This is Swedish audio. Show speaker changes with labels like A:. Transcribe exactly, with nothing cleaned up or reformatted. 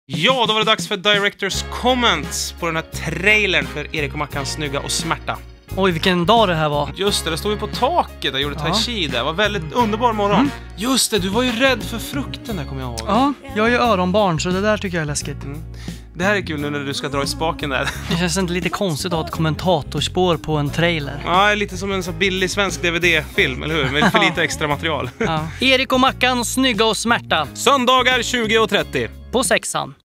A: Ja, då var det dags för Directors Comments på den här trailern för Erik och Mackans Snygga och Smärta.
B: Oj, vilken dag det här var.
A: Just det, det stod ju på taket och gjorde
B: Ja.
A: tai chi där. Det var väldigt underbar morgon.
B: Mm.
A: Just det, du var ju rädd för frukten där, kommer jag ihåg.
B: Ja, jag är ju öronbarn så det där tycker jag är läskigt.
A: Mm. Det här är kul nu när du ska dra i spaken där.
B: Det känns inte lite konstigt att ha ett kommentatorspår på en trailer.
A: Ja, lite som en så billig svensk D V D-film, eller hur? Med för lite extra material.
B: Ja. Erik och Mackan Snygga och Smärta
A: Söndagar tjugo och trettio.
B: på sexan.